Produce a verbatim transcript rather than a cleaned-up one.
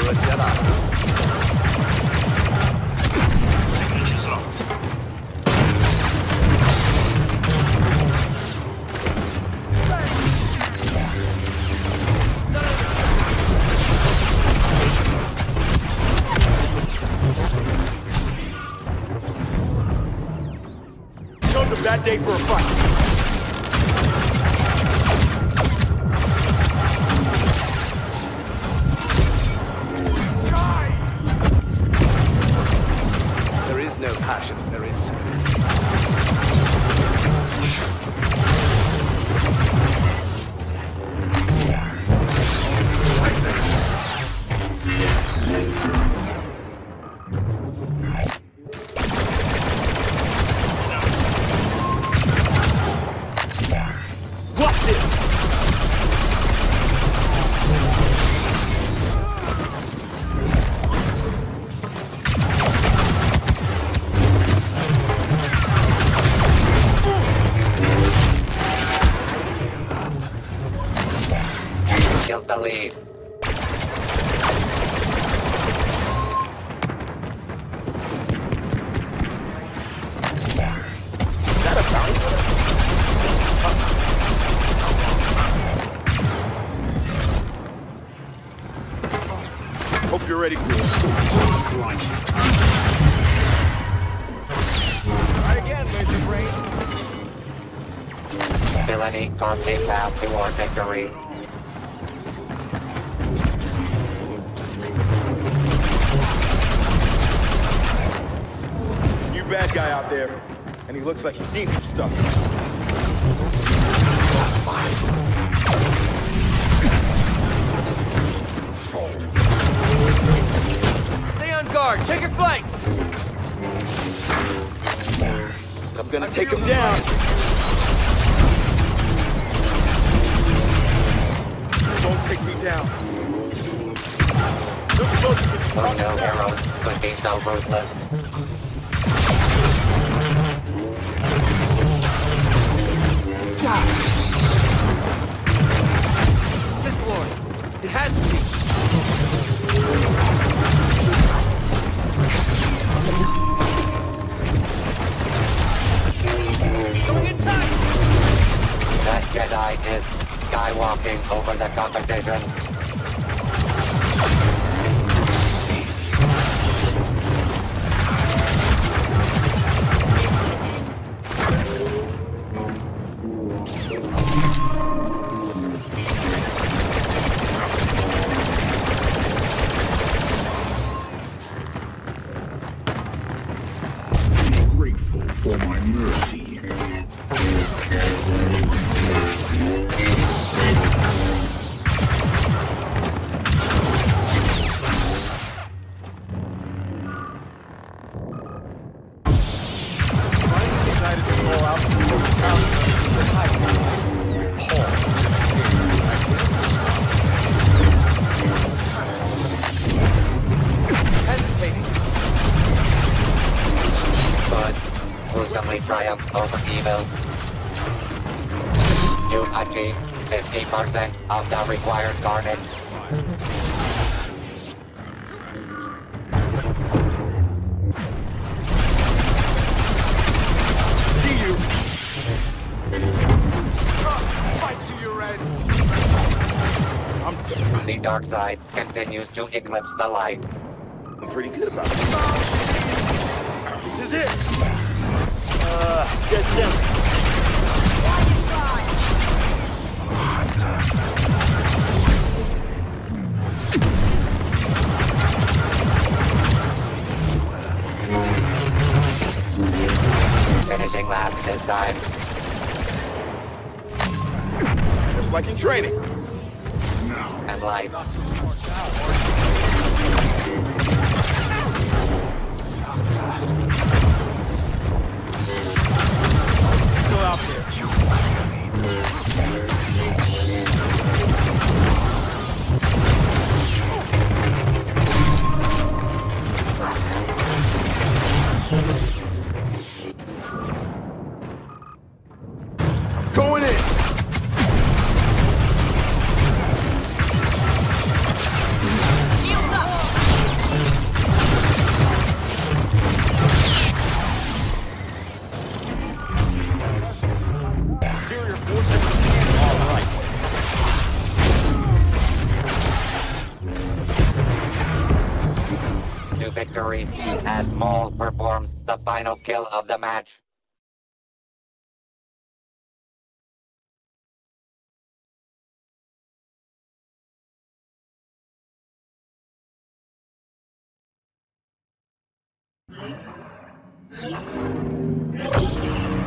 a Jedi. Bad day for a fight. There is no passion, there is certainty. Kills the lead. Is that a bounty? Hope you're ready for it. Try again, Laser Brain. Villainy carves a path toward victory. Bad guy out there, and he looks like he's seen some stuff. Stay on guard, check your flanks! I'm gonna take him down. Don't take me down. You're supposed to be Oh no, heroes could be so ruthless. It's a Sith Lord. It has to be. Going inside! That Jedi is skywalking over the competition. Grateful for my mercy. Decided to roll out the town. Hesitating. Good. Gruesomely triumphs over evil. You achieve fifty percent of the required carnage. See you. Fight to your end. I'm done. The dark side continues to eclipse the light. I'm pretty good about it. This is it. Uh, dead center. Finishing last this time. Just like in training. And life. Not so smart now, Still out there. Going in. Heels up! victory as Maul performs the final kill of the match. You